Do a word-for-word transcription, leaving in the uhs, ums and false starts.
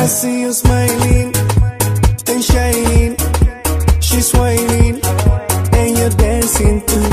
see you smiling and shining. She's whining and you're dancing too.